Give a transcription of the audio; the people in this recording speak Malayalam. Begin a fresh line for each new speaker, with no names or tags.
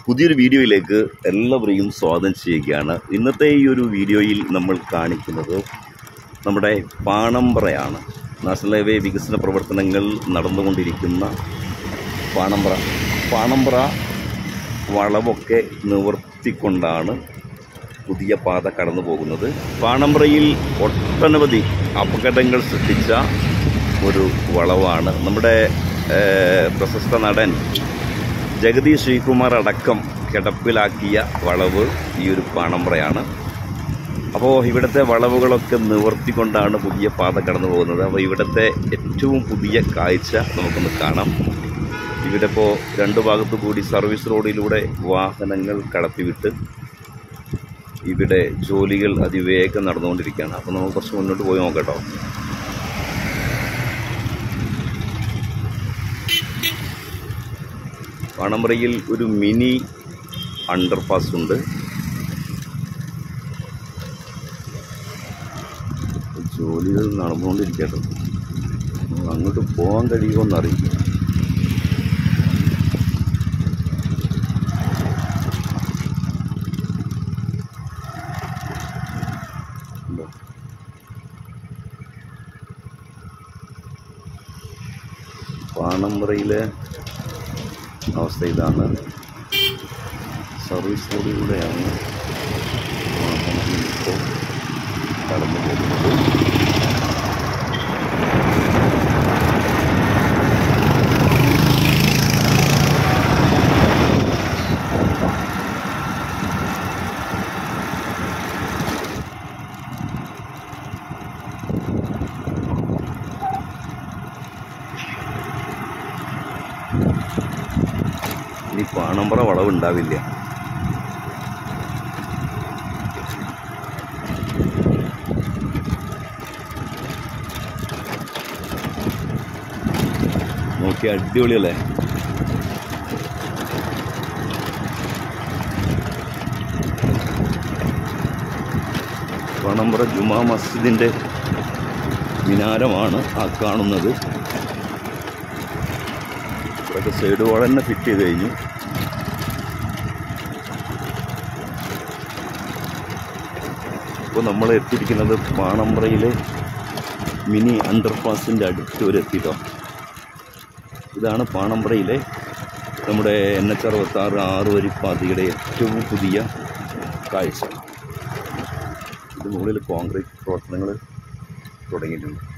പുതിയൊരു വീഡിയോയിലേക്ക് എല്ലാവരെയും സ്വാഗതം ചെയ്യുകയാണ്. ഇന്നത്തെ ഈ ഒരു വീഡിയോയിൽ നമ്മൾ കാണിക്കുന്നത് നമ്മുടെ പാണമ്പ്രയാണ്. നാഷണൽ ഹൈവേ വികസന പ്രവർത്തനങ്ങൾ നടന്നുകൊണ്ടിരിക്കുന്ന പാണമ്പ്ര വളവൊക്കെ നിവർത്തിക്കൊണ്ടാണ് പുതിയ പാത കടന്നു പോകുന്നത്. പാണമ്പ്രയിൽ ഒട്ടനവധി അപകടങ്ങൾ സൃഷ്ടിച്ച ഒരു വളവാണ്. നമ്മുടെ പ്രശസ്ത നടൻ ജഗതി ശ്രീകുമാർ അടക്കം കിടപ്പിലാക്കിയ വളവ് ഈ ഒരു പാണമ്പ്രയാണ്. അപ്പോൾ ഇവിടുത്തെ വളവുകളൊക്കെ നിവർത്തിക്കൊണ്ടാണ് പുതിയ പാത കടന്നു പോകുന്നത്. അപ്പോൾ ഇവിടുത്തെ ഏറ്റവും പുതിയ കാഴ്ച നമുക്കൊന്ന് കാണാം. ഇവിടെ ഇപ്പോൾ രണ്ട് ഭാഗത്തു കൂടി സർവീസ് റോഡിലൂടെ വാഹനങ്ങൾ കടത്തിവിട്ട് ഇവിടെ ജോലികൾ അതിവേഗം നടന്നുകൊണ്ടിരിക്കുകയാണ്. അപ്പോൾ നമുക്ക് കുറച്ച് മുന്നോട്ട് പോയി നോക്കട്ടോ. പാണമ്പ്രയിൽ ഒരു മിനി അണ്ടർപാസ് ഉണ്ട്. ജോലികൾ നടന്നുകൊണ്ടിരിക്കട്ടോ. അങ്ങോട്ട് പോകാൻ കഴിയുമോയെന്ന് അറിയില്ല. പാണമ്പ്രയിലെ അവസ്ഥ ഇതാണ്. സർവീസ് റോഡിലൂടെയാണ് ഇപ്പോൾ കടന്നു പോകുന്നത്. ഇനി പാണമ്പ്ര വളവുണ്ടാവില്ല. നോക്കി അടിപൊളിയല്ലേ? പാണമ്പ്ര ജുമാ മസ്ജിദിൻ്റെ മിനാരമാണ് ആ കാണുന്നത്. ഇവിടെയൊക്കെ സൈഡ് വാൾ തന്നെ ഫിറ്റ് ചെയ്ത് കഴിഞ്ഞു. ഇപ്പോൾ നമ്മൾ എത്തിയിരിക്കുന്നത് പാണമ്പ്രയിലെ മിനി അണ്ടർപാസിൻ്റെ അടുത്ത് വരെ എത്തിയിട്ടോ. ഇതാണ് പാണമ്പ്രയിലെ നമ്മുടെ NH66 6 പാതയുടെ ഏറ്റവും പുതിയ കാഴ്ച. ഇത് മുകളിൽ കോൺക്രീറ്റ് പ്രവർത്തനങ്ങൾ തുടങ്ങിയിട്ടുണ്ട്.